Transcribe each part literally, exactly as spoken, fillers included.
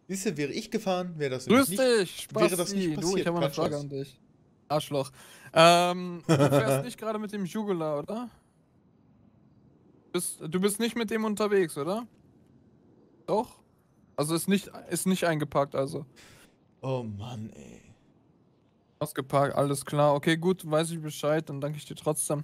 Siehst du, wäre ich gefahren, wäre das Grüß nämlich nicht, dich, wäre das nicht Spasti. Du, ich passiert. habe mal eine Quatsch Frage was. an dich. Arschloch. Ähm, du fährst nicht gerade mit dem Jugular, oder? Bist, du bist nicht mit dem unterwegs, oder? Doch? Also ist nicht, ist nicht eingepackt, also. Oh Mann, ey. Ausgeparkt, alles klar. Okay, gut, weiß ich Bescheid, dann danke ich dir trotzdem.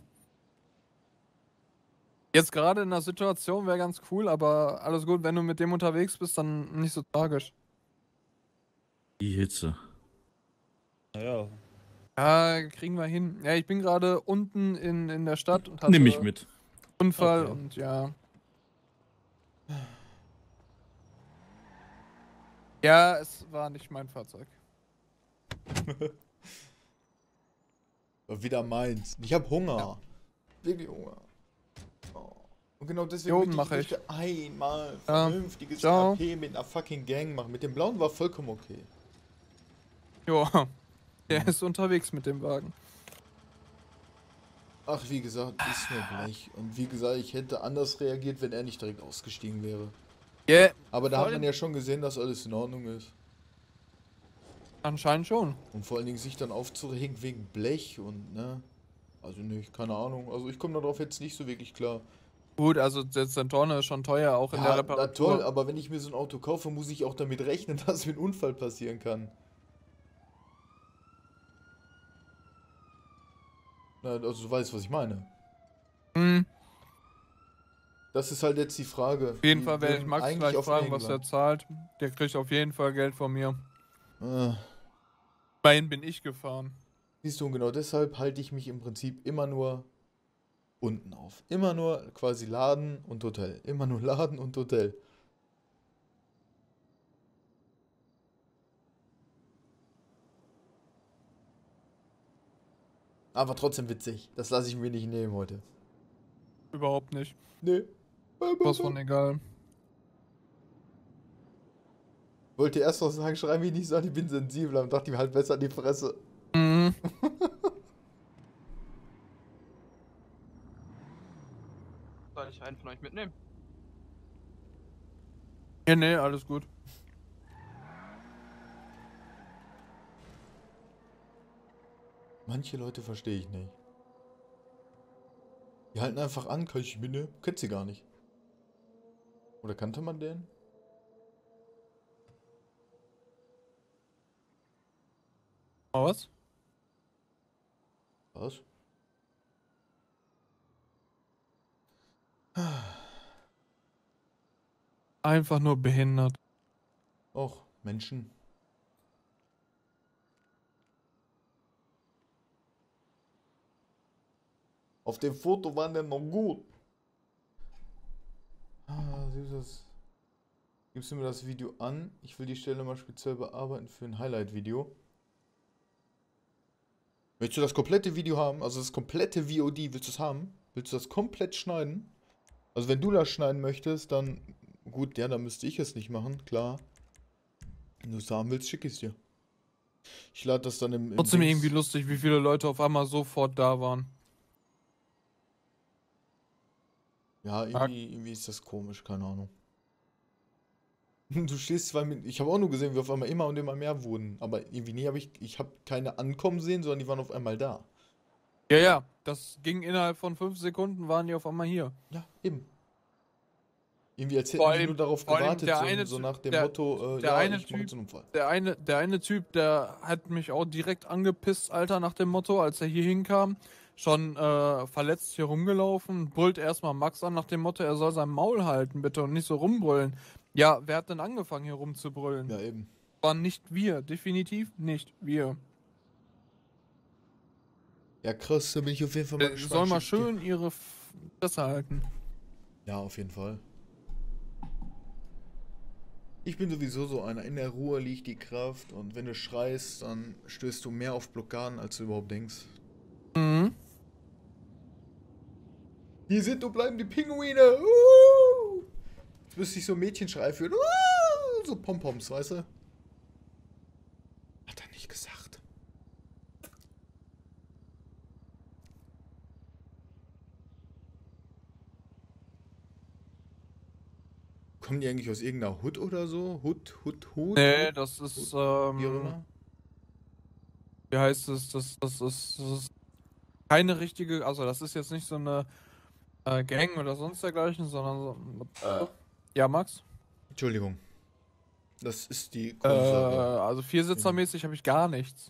Jetzt gerade in der Situation wäre ganz cool, aber alles gut, wenn du mit dem unterwegs bist, dann nicht so tragisch. Die Hitze. Naja. Ja, kriegen wir hin. Ja, ich bin gerade unten in, in der Stadt und Nimm mich hatte mit. Unfall Okay. und ja. Ja, es war nicht mein Fahrzeug. Wieder meins. Ich hab Hunger. Wirklich Hunger. Oh. Und genau deswegen Hier möchte oben ich, mache ich. möchte einmal Ja. vernünftiges Ciao. A P mit einer fucking Gang machen. Mit dem blauen war vollkommen okay. Ja, der Hm. ist unterwegs mit dem Wagen. Ach, wie gesagt, ist nur Blech. Und wie gesagt, ich hätte anders reagiert, wenn er nicht direkt ausgestiegen wäre. Yeah, Aber da vor hat man allem- ja schon gesehen, dass alles in Ordnung ist. Anscheinend schon. Und vor allen Dingen sich dann aufzuregen wegen Blech und, ne? Also nicht, keine Ahnung. Also ich komme darauf jetzt nicht so wirklich klar. Gut, also der Zentorno ist schon teuer, auch in der Ja, na Reparatur. toll, aber wenn ich mir so ein Auto kaufe, muss ich auch damit rechnen, dass mir ein Unfall passieren kann. Na, also du weißt, was ich meine. Hm, Das ist halt jetzt die Frage. auf jeden Die Fall werde ich wären Max eigentlich gleich auf fragen, was er England. zahlt. Der kriegt auf jeden Fall Geld von mir. Äh, Immerhin bin ich gefahren. siehst du, und genau deshalb halte ich mich im Prinzip immer nur unten auf. Immer nur quasi Laden und Hotel. Immer nur Laden und Hotel. Aber trotzdem witzig. Das lasse ich mir nicht nehmen heute. Überhaupt nicht. Nee. Was von egal. Wollte erst noch sagen, schrei mich nicht so an, ich bin sensibel, aber dachte mir halt besser an die Fresse. Mhm. Soll ich einen von euch mitnehmen? Ja, nee, alles gut. Manche Leute verstehe ich nicht. Die halten einfach an, kann ich mitnehmen? Kennt sie gar nicht. Oder kannte man den? Mal was? Was? Einfach nur behindert. Och, Menschen. Auf dem Foto waren der noch gut. Ah, süßes. Gibst du mir das Video an? Ich will die Stelle mal speziell bearbeiten für ein Highlight-Video. Willst du das komplette Video haben? Also das komplette V O D, willst du es haben? Willst du das komplett schneiden? Also wenn du das schneiden möchtest, dann... Gut, ja, dann müsste ich es nicht machen, klar. Wenn du es haben willst, schicke ich es dir. Ich lade das dann im... im Trotzdem Dings- irgendwie lustig, wie viele Leute auf einmal sofort da waren. Ja, irgendwie, irgendwie ist das komisch, keine Ahnung. Du stehst zwar mit... Ich habe auch nur gesehen, wie auf einmal immer und immer mehr wurden. Aber irgendwie, nee, habe ich... Ich habe keine ankommen sehen, sondern die waren auf einmal da. Ja, ja, das ging innerhalb von fünf Sekunden, waren die auf einmal hier. Ja, eben. Irgendwie als hätten Vor die allem- nur darauf vor allem gewartet, der so, eine so Typ- nach dem der- Motto, äh, der ja, eine ich mache jetzt Typ- einen Unfall. Der eine, der eine Typ, der hat mich auch direkt angepisst, Alter, nach dem Motto, als er hier hinkam. Schon äh, verletzt hier rumgelaufen, brüllt erstmal Max an nach dem Motto, er soll sein Maul halten, bitte, und nicht so rumbrüllen. Ja, wer hat denn angefangen, hier rumzubrüllen? Ja, eben. Waren nicht wir, definitiv nicht wir. Ja, krass, da bin ich auf jeden Fall mal Äh, gespannt. soll mal Schick ich dir- schön ihre Fresse halten. Ja, auf jeden Fall. Ich bin sowieso so einer. In der Ruhe liegt die Kraft und wenn du schreist, dann stößt du mehr auf Blockaden, als du überhaupt denkst. Mhm. Hier sind und bleiben die Pinguine. Uh! Jetzt müsste ich so Mädchenschrei führen. Uh! So Pompoms, weißt du? Hat er nicht gesagt. kommen die eigentlich aus irgendeiner Hut oder so? Hut, Hut, Hut? Nee, Hut, das ist, Wie auch ähm, immer. wie heißt es, das, das ist, das ist keine richtige, also das ist jetzt nicht so eine äh, Gang oder sonst dergleichen, sondern so, Äh, ja, Max? Entschuldigung. Das ist die Äh, Kohlensäure. also viersitzermäßig habe ich gar nichts.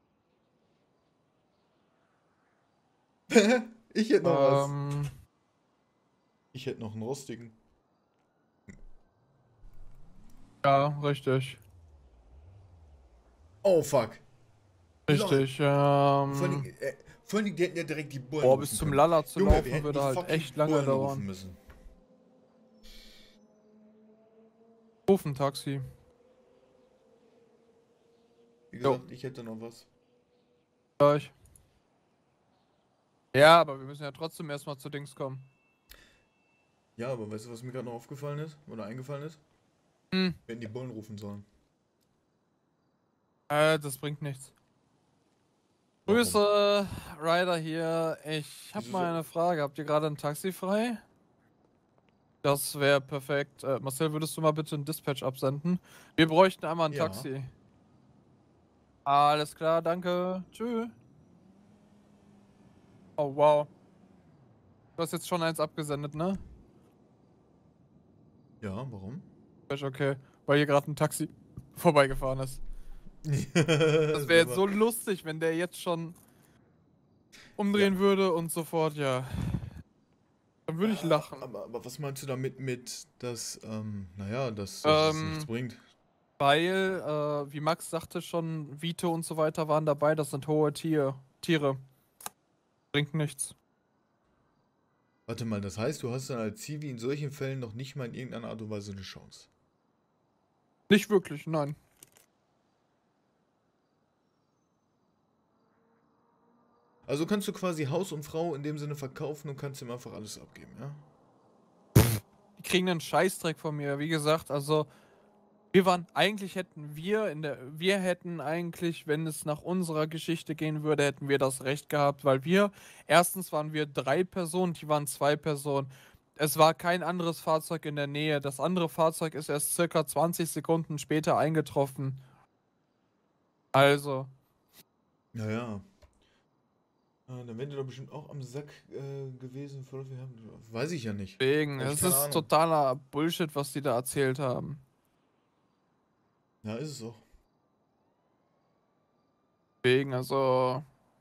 Ich hätte noch was. Ähm, Ich hätte noch einen rostigen. ja, richtig. Oh, fuck. Richtig, Vor allem, ähm, äh, vor allem, die hätten ja direkt die Bullen boah, rufen bis zum können. Lala zu Junge, wir laufen hätten würde die halt fucking echt lange Bullen dauern. rufen müssen. Ruf ein Taxi. Wie gesagt, ich hätte noch was. Gleich. Ja, aber wir müssen ja trotzdem erstmal zu Dings kommen. Ja, aber weißt du, was mir gerade noch aufgefallen ist? Oder eingefallen ist? Hm. Wir hätten die Bullen rufen sollen. Äh, das bringt nichts. Warum? Grüße, Ryder hier. Ich hab Wieso mal so- eine Frage. Habt ihr gerade ein Taxi frei? Das wäre perfekt. Äh, Marcel, würdest du mal bitte ein Dispatch absenden? Wir bräuchten einmal ein Ja. Taxi. Alles klar, danke. Tschüss. Oh, wow. Du hast jetzt schon eins abgesendet, ne? Ja, warum? Ist okay. Weil hier gerade ein Taxi vorbeigefahren ist. Das wäre jetzt so lustig, wenn der jetzt schon umdrehen würde und sofort, ja. Dann würde ich lachen. Aber, aber was meinst du damit mit, dass, ähm, naja, dass, dass es Ähm, nichts bringt? Weil, äh, wie Max sagte schon, Vito und so weiter waren dabei, das sind hohe Tier Tiere. Bringt nichts. Warte mal, das heißt, du hast dann als Zivi in solchen Fällen noch nicht mal in irgendeiner Art und Weise eine Chance. Nicht wirklich, nein. Also kannst du quasi Haus und Frau in dem Sinne verkaufen und kannst ihm einfach alles abgeben, ja? Die kriegen einen Scheißdreck von mir, wie gesagt, also wir waren, eigentlich hätten wir in der, wir hätten eigentlich, wenn es nach unserer Geschichte gehen würde, hätten wir das Recht gehabt, weil wir, erstens waren wir drei Personen, die waren zwei Personen. Es war kein anderes Fahrzeug in der Nähe. Das andere Fahrzeug ist erst circa zwanzig Sekunden später eingetroffen. Also, Naja. Äh, dann wären die doch bestimmt auch am Sack äh, gewesen. Für, wir haben, weiß ich ja nicht. deswegen, Hab ich es keine ist Ahnung. totaler Bullshit, was die da erzählt haben. Ja, ist es auch. Deswegen, also,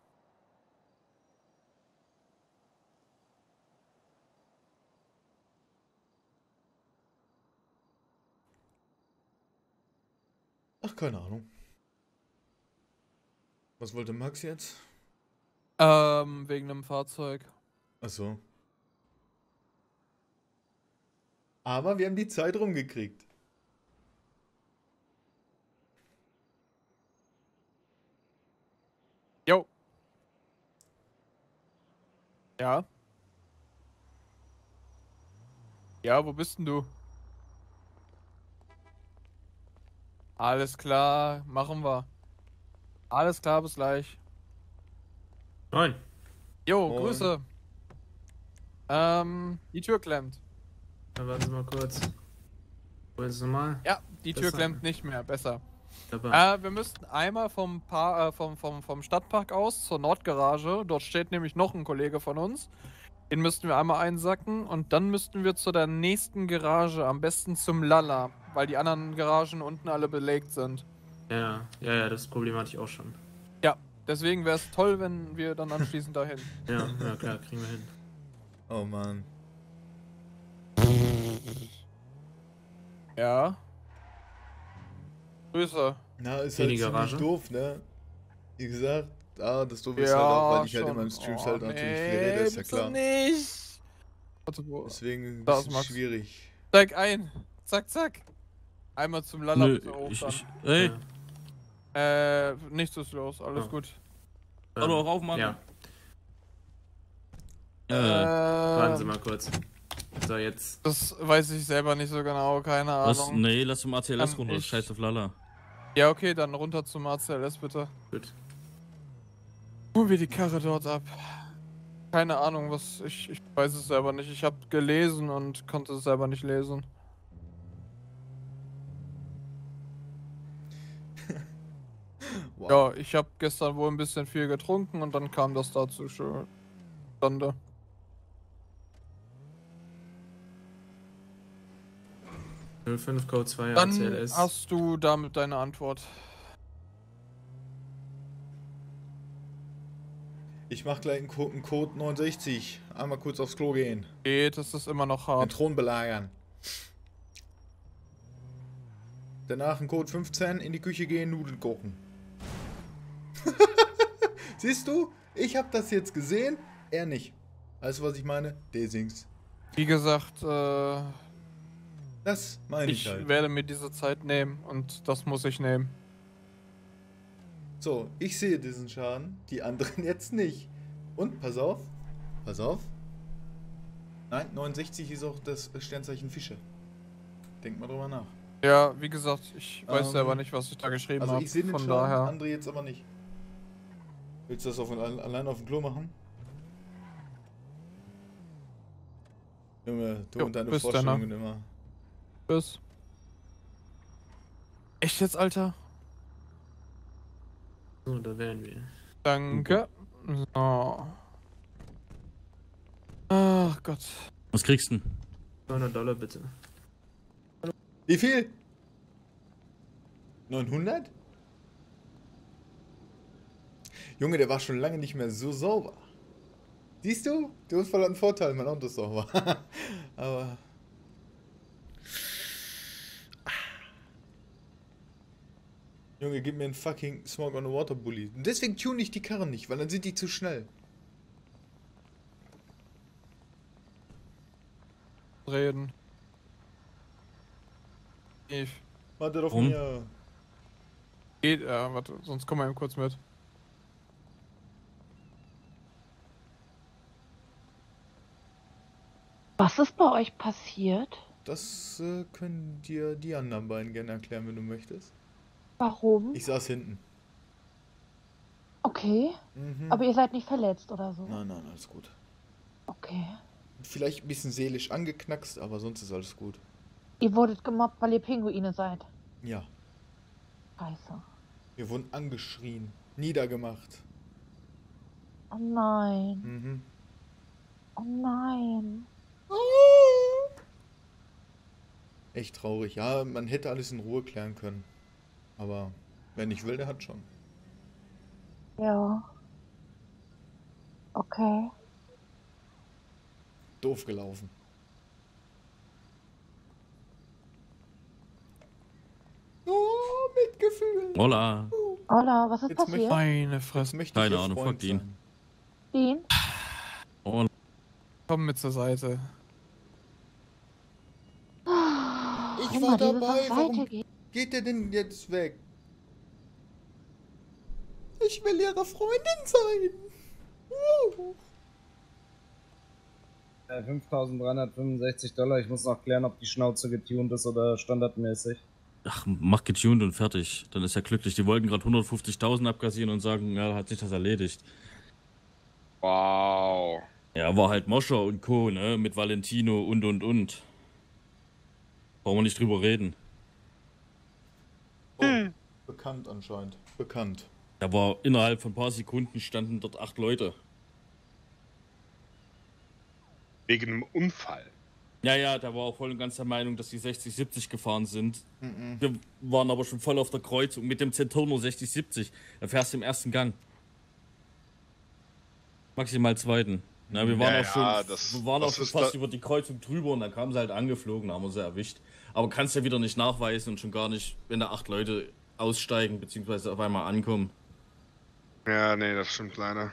Ach, keine Ahnung. Was wollte Max jetzt? ähm, wegen einem Fahrzeug. Ach so. Aber wir haben die Zeit rumgekriegt. Jo. Ja. Ja, wo bist denn du? Alles klar, machen wir. Alles klar, bis gleich. Moin. Jo, Moin. Grüße. Ähm, die Tür klemmt. Na, warten Sie mal kurz. Wollen Sie nochmal? Ja, die Tür Besser. klemmt nicht mehr, besser. Dabei. Äh, wir müssten einmal vom, pa äh, vom, vom, vom Stadtpark aus zur Nordgarage. Dort steht nämlich noch ein Kollege von uns. Den müssten wir einmal einsacken und dann müssten wir zu der nächsten Garage, am besten zum Lala, weil die anderen Garagen unten alle belegt sind. Ja, ja, ja, das Problem hatte ich auch schon. Ja, deswegen wäre es toll, wenn wir dann anschließend dahin. Ja, ja, klar, kriegen wir hin. Oh Mann. Ja. Grüße. Na, ist In halt die ziemlich Garage? doof, ne? Wie gesagt, ah, das doof ist Ja, halt auch, weil ich halt schon. in meinen Streams Oh, halt natürlich nee, viel rede, ist ja bitte klar. nicht. Warte, wo? Deswegen ein Da ist bisschen Max. schwierig. Steig ein. Zack, zack. Einmal zum Lala Nö, bitte hoch ich, dann. ich, ey, Äh, ja. nichts ist los, alles Oh. gut. Hallo, rauf, Mann. Ja. Äh, Warten Sie mal kurz. So, jetzt. Das weiß ich selber nicht so genau, keine Was? Ahnung. Nee, lass zum A C L S Kann runter, ich- scheiß auf Lala. Ja, okay, dann runter zum A C L S bitte. Gut. Holen wir die Karre dort ab. Keine Ahnung, was ich, ich weiß es selber nicht. Ich habe gelesen und konnte es selber nicht lesen. Wow. Ja, ich habe gestern wohl ein bisschen viel getrunken und dann kam das dazu schon zustande. null fünf Code zwei A Dann C L S. hast du damit deine Antwort. Ich mach gleich einen Code, einen Code neunundsechzig. Einmal kurz aufs Klo gehen. Geht, das ist immer noch Den hart. Thron belagern. Danach ein Code fünfzehn, in die Küche gehen, Nudeln kochen. Siehst du? Ich hab das jetzt gesehen, er nicht. Weißt du, was ich meine? Desings. Wie gesagt, äh, Das meine ich, ich halt. werde mir diese Zeit nehmen und das muss ich nehmen. So, ich sehe diesen Schaden, die anderen jetzt nicht. Und, pass auf, pass auf. Nein, neunundsechzig ist auch das Sternzeichen Fische. Denk mal drüber nach. Ja, wie gesagt, ich weiß Ähm, selber nicht, was ich da geschrieben Also habe. ich sehe den Von Schaden, daher. André jetzt aber nicht. Willst du das auf, allein auf dem Klo machen? Junge, du Jo, und deine bis dann, Vorstellungen immer. Tschüss. Echt jetzt, Alter? So, da wären wir. Danke. So. Ach Gott. Was kriegst du denn? zweihundert Dollar bitte. Wie viel? neunhundert? Junge, der war schon lange nicht mehr so sauber. Siehst du? Du hast voll einen Vorteil, mein Auto ist sauber. Aber... Junge, gib mir einen fucking Smoke on the Water Bully. Und deswegen tune ich die Karren nicht, weil dann sind die zu schnell. Reden. Ich. Warte auf Warum? mir. Geht, ja, warte, sonst komm mal eben kurz mit. Was ist bei euch passiert? Das äh, können dir die anderen beiden gerne erklären, wenn du möchtest. Warum? Ich saß hinten. Okay, Mhm. aber ihr seid nicht verletzt oder so. Nein, nein, alles gut. Okay. Vielleicht ein bisschen seelisch angeknackst, aber sonst ist alles gut. Ihr wurdet gemobbt, weil ihr Pinguine seid. Ja, Scheiße. wir wurden angeschrien, niedergemacht. Oh nein. Mhm. Oh nein. Echt traurig. Ja, man hätte alles in Ruhe klären können. Aber wer nicht will, der hat schon. Ja. Okay. Doof gelaufen. Oh, Mitgefühl. Hola. Hola, was ist Jetzt möchte- passiert? Meine Jetzt Fresse. möchte Keine ich ihr Ahnung, Freund fuck ihn. sein. Dean? Hola. Komm mit zur Seite. Ich Immer war dieses dabei, auf warum- Seite gehen. Geht der denn jetzt weg? Ich will ihre Freundin sein. Uh. Äh, fünftausenddreihundertfünfundsechzig Dollar. Ich muss noch klären, ob die Schnauze getuned ist oder standardmäßig. Ach, mach getuned und fertig. Dann ist er glücklich. Die wollten gerade hundertfünfzigtausend abkassieren und sagen, ja, hat sich das erledigt. Wow. Ja, war halt Moscher und Co., ne? Mit Valentino und und und. Brauchen wir nicht drüber reden. Oh, bekannt anscheinend. Bekannt. Da war innerhalb von ein paar Sekunden standen dort acht Leute. Wegen einem Unfall. Ja, ja, der war auch voll und ganz der Meinung, dass die sechzig siebzig gefahren sind. Mhm. Wir waren aber schon voll auf der Kreuzung mit dem Centurno sechzig siebzig. Da fährst du im ersten Gang. Maximal zweiten. Na, wir waren Ja, auch schon, ja, das- wir waren auch das schon ist fast da- über die Kreuzung drüber und dann kamen sie halt angeflogen, da haben wir sie erwischt. Aber kannst ja wieder nicht nachweisen und schon gar nicht, wenn da acht Leute aussteigen bzw. auf einmal ankommen. Ja, nee, das stimmt leider.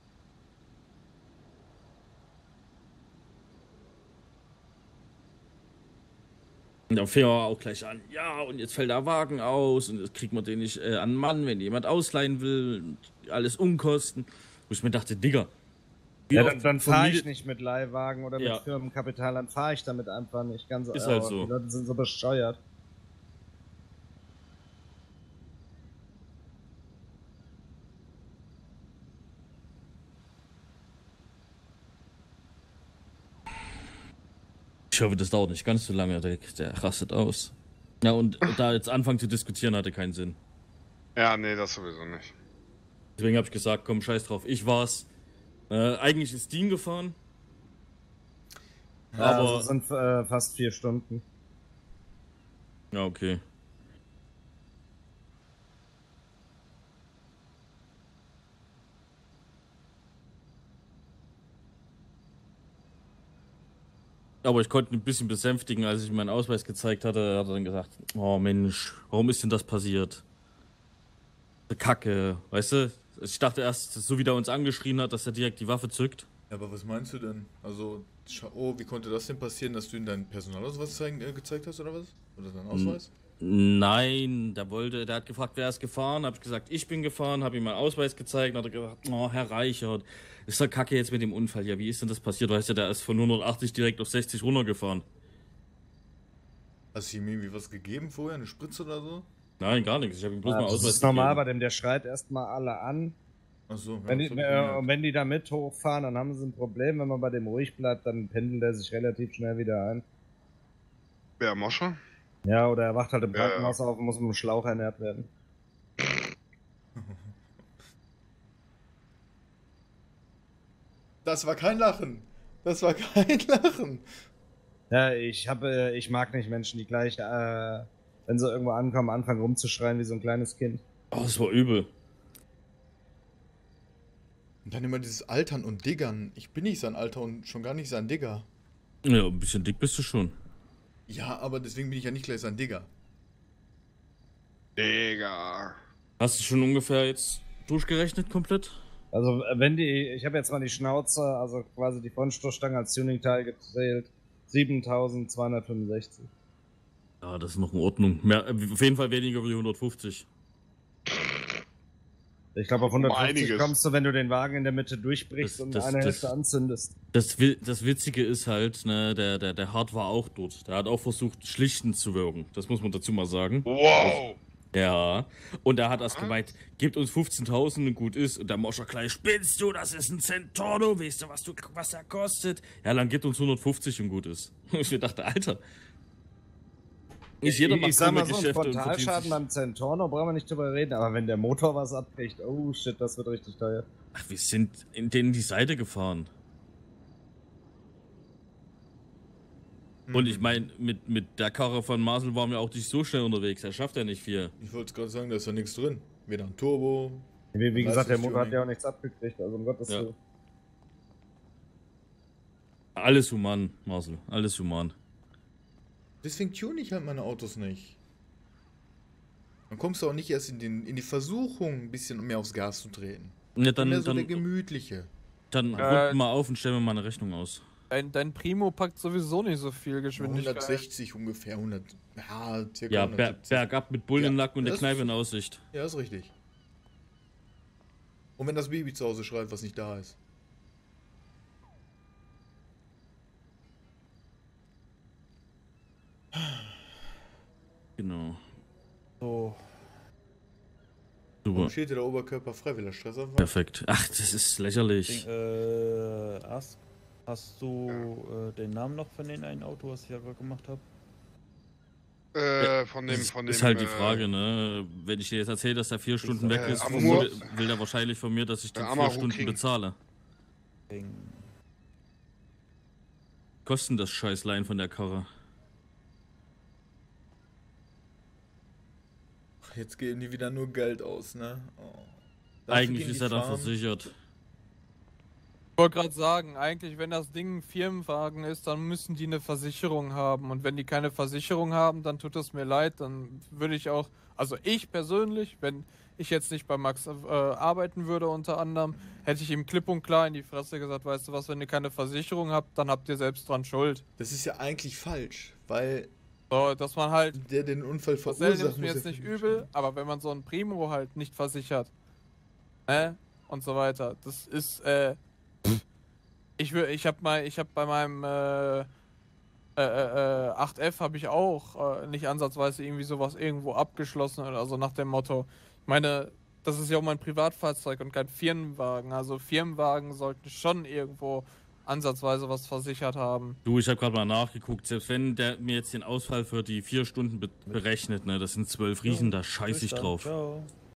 Und dann fing er auch gleich an, ja, und jetzt fällt der Wagen aus und jetzt kriegt man den nicht äh, an den Mann, wenn jemand ausleihen will und alles Unkosten. Wo ich mir dachte, Digga. wie Ja, oft dann, dann fahre ich vermietet- nicht mit Leihwagen oder Ja. mit Firmenkapital, dann fahre ich damit einfach nicht. Ganz Ist äh, halt so. Die Leute sind so bescheuert. Ich hoffe, das dauert nicht ganz so lange, der, der rastet aus. Ja, und da jetzt anfangen zu diskutieren, hatte keinen Sinn. Ja, nee, das sowieso nicht. Deswegen habe ich gesagt, komm, scheiß drauf, ich war's. Äh, eigentlich ist Dean gefahren. Ja, aber... also es sind äh, fast vier Stunden. Ja, okay. Aber ich konnte ihn ein bisschen besänftigen, als ich ihm meinen Ausweis gezeigt hatte, hat er dann gesagt, oh Mensch, warum ist denn das passiert? Kacke, weißt du? Ich dachte erst, so wie der uns angeschrien hat, dass er direkt die Waffe zückt. Ja, aber was meinst du denn? Also, scha- oh, wie konnte das denn passieren, dass du ihm deinen Personalausweis zeigen, äh, gezeigt hast, oder was? Oder deinen Ausweis? Nein, der wollte, der hat gefragt, wer ist gefahren, habe ich gesagt, ich bin gefahren, habe ihm meinen Ausweis gezeigt, hat er gesagt, oh, Herr Reichert, ist doch Kacke jetzt mit dem Unfall. Ja, wie ist denn das passiert? Weißt du, der ist von hundertachtzig direkt auf sechzig runtergefahren. Hast du ihm irgendwie was gegeben vorher, eine Spritze oder so? Nein, gar nichts, ich habe ihm bloß Ja, meinen das Ausweis ist normal gegeben. bei dem, der schreit erstmal alle an. Achso, ja, Wenn die, das hab ich äh, gemerkt. und wenn die da mit hochfahren, dann haben sie ein Problem. Wenn man bei dem ruhig bleibt, dann pendelt er sich relativ schnell wieder ein. Wer, Mosche? Ja, oder er wacht halt im Ja, ja. Krankenhaus auf und muss mit dem Schlauch ernährt werden. Das war kein Lachen. Das war kein Lachen. Ja, ich habe, äh, ich mag nicht Menschen, die gleich, äh, wenn sie irgendwo ankommen, anfangen rumzuschreien wie so ein kleines Kind. Oh, das war übel. Und dann immer dieses Altern und Diggern. Ich bin nicht sein Alter und schon gar nicht sein Digger. Ja, ein bisschen dick bist du schon. Ja, aber deswegen bin ich ja nicht gleich sein Digger. Digga. Hast du schon ungefähr jetzt durchgerechnet komplett? Also äh, wenn die, ich habe jetzt mal die Schnauze, also quasi die Frontstoßstange als Tuningteil gezählt, siebentausendzweihundertfünfundsechzig. Ja, das ist noch in Ordnung. Mehr, auf jeden Fall weniger wie hundertfünfzig. Ich glaube, auf Um hundertfünfzig einiges. kommst du, wenn du den Wagen in der Mitte durchbrichst Das- und das- eine das- Hälfte anzündest. Das, Wi- das Witzige ist halt, ne, der, der, der Hart war auch dort. Der hat auch versucht, schlichtend zu wirken. Das muss man dazu mal sagen. Wow. Ja. Und er hat erst gemeint, gebt uns fünfzehntausend und gut ist. Und der Moscher gleich, spinnst du, das ist ein Centorno, weißt du, was, du, was er kostet? Ja, dann gibt uns hundertfünfzig und gut ist. Und ich mir dachte, Alter. Nicht jeder ich, macht ich sag mal krumme so, ein Geschäfte und verdient Frontalschaden sich- beim Centorno brauchen wir nicht drüber reden, aber wenn der Motor was abbricht, oh shit, das wird richtig teuer. Ach, wir sind in denen die Seite gefahren. Und ich meine, mit, mit der Karre von Marcel waren wir auch nicht so schnell unterwegs. Er schafft ja nicht viel. Ich wollte gerade sagen, da ist ja nichts drin. Weder ein Turbo. Wie, wie gesagt, der Motor hat Leistungstuning. ja auch nichts abgekriegt, also um Gottes Ja. Willen. Alles human, Marcel. Alles human. Deswegen tune ich halt meine Autos nicht. Dann kommst du auch nicht erst in, den, in die Versuchung, ein bisschen mehr aufs Gas zu treten. Ja, Dann, dann mehr so der dann, gemütliche. dann Äh, runden wir auf und stellen wir mal eine Rechnung aus. Dein, dein Primo packt sowieso nicht so viel Geschwindigkeit. hundertsechzig ungefähr, hundert. Ja, circa Ja, ber hundertsiebzig. bergab mit Bullen im Ja, Nacken und der das- Kneipe in Aussicht. Ja, ist richtig. Und wenn das Baby zu Hause schreit, was nicht da ist. Genau. So. Warum Super. steht dir der Oberkörper frei, will er Stress haben? Perfekt. Ach, das ist lächerlich. Äh, hast, hast du äh, den Namen noch von den einen Auto, was ich ja gerade gemacht habe? Äh, von dem, Das von dem. ist halt die äh, Frage, ne? Wenn ich dir jetzt erzähle, dass der vier Stunden weg äh, ist, Amur- will, will der wahrscheinlich von mir, dass ich den Der vier Amaru Stunden King. bezahle. Wegen Kosten das Scheißlein von der Karre. Jetzt geben die wieder nur Geld aus, ne? Oh. Dafür Eigentlich gehen ist die er dann fahren. versichert. Ich wollte gerade sagen, eigentlich, wenn das Ding ein Firmenwagen ist, dann müssen die eine Versicherung haben. Und wenn die keine Versicherung haben, dann tut es mir leid. Dann würde ich auch, also ich persönlich, wenn ich jetzt nicht bei Max äh, arbeiten würde unter anderem, hätte ich ihm klipp und klar in die Fresse gesagt, weißt du was, wenn ihr keine Versicherung habt, dann habt ihr selbst dran Schuld. Das ist ja eigentlich falsch, weil So, dass man halt, der den Unfall Marcel verursacht nimmt mir muss jetzt ja nicht für- übel, aber wenn man so ein Primo halt nicht versichert, ne, und so weiter, das ist, äh, ich will, ich hab mal, ich hab bei meinem, äh, äh, äh, acht F habe ich auch äh, nicht ansatzweise irgendwie sowas irgendwo abgeschlossen oder so nach dem Motto. Ich meine, das ist ja auch mein Privatfahrzeug und kein Firmenwagen. Also Firmenwagen sollten schon irgendwo ansatzweise was versichert haben. Du, ich habe gerade mal nachgeguckt, selbst wenn der mir jetzt den Ausfall für die vier Stunden be berechnet, ne, das sind zwölf Riesen, da scheiße ich Bis dann. drauf. Ciao.